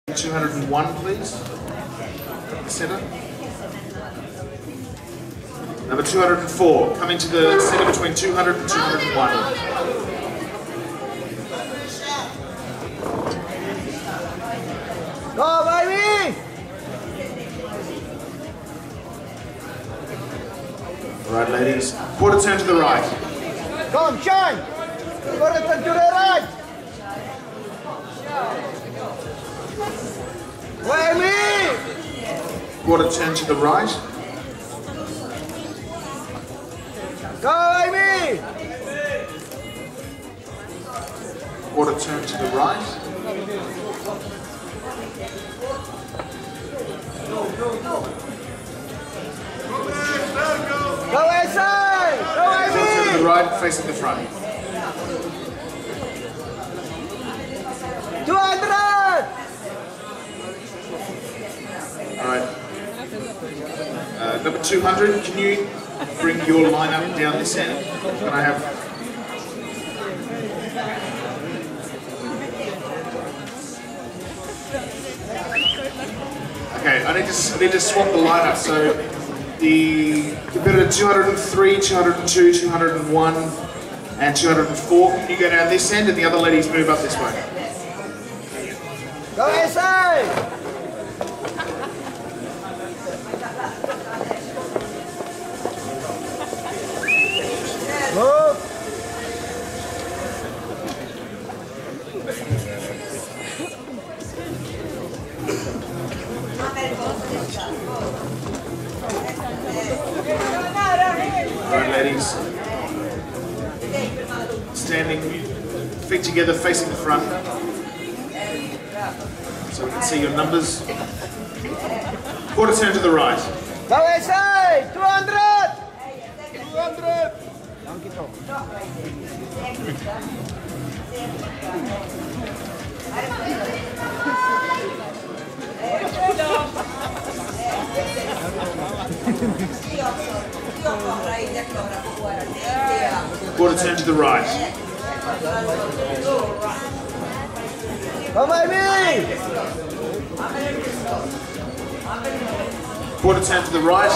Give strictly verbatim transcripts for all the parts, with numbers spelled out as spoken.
two hundred and one, please. Centre. Number two hundred and four, coming to the centre between two hundred and two hundred and one. Go, baby! All right, ladies. Quarter turn to the right. Come, shine! Quarter turn to the right! Baby! Quarter turn to the right. Go, Amy! Quarter turn to the right. Go inside! Go, Quarter turn to Amy! the right, facing the front. two hundred! All right. Uh, number two hundred, can you bring your line up down this end? Can I have... Okay, I need to, I need to swap the line up. So the competitor two hundred and three, two hundred and two, two hundred and one, and two hundred and four. Can you go down this end and the other ladies move up this way? Go inside! Move! Alright, ladies. Standing, feet together, facing the front. So we can see your numbers. Quarter turn to the right. Go inside! two hundred! two hundred! Quarter turn to the right. Come baby! Quarter turn to the right.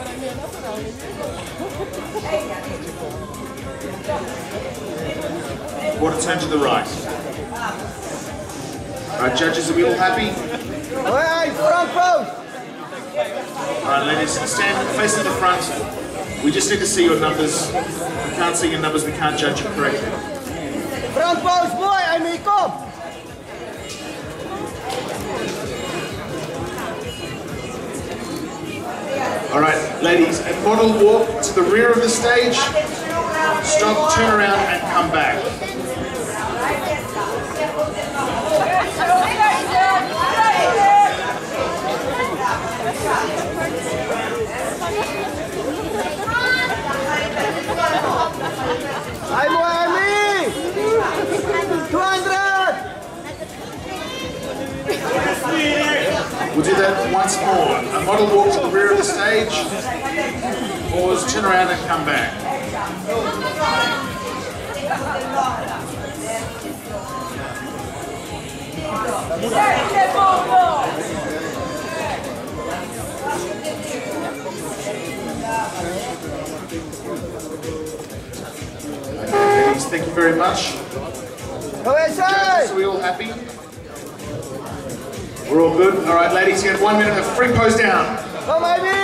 Quarter turn to the right. Alright, judges, are we all happy? Alright, front post! Alright, ladies, stand facing the front. We just need to see your numbers. If we can't see your numbers, we can't judge you correctly. Front post, boy! I may come! Alright, ladies, a model walk to the rear of the stage. Stop, turn around, and come back. I'm Miami! two hundred! We'll do that once more. A model walk to the rear of the stage. Pause, turn around, and come back. Okay, ladies, thank you very much. Go inside! Judges, are we all happy? We're all good? Alright, ladies, you have one minute of free pose down. Come baby!